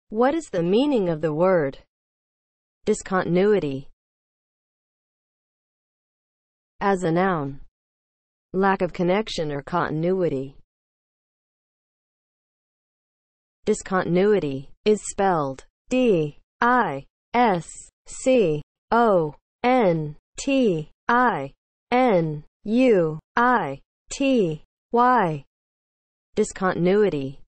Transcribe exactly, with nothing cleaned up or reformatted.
What is the meaning of the word discontinuity? As a noun, lack of connection or continuity. Discontinuity is spelled D I S C O N T I N U I T Y. Discontinuity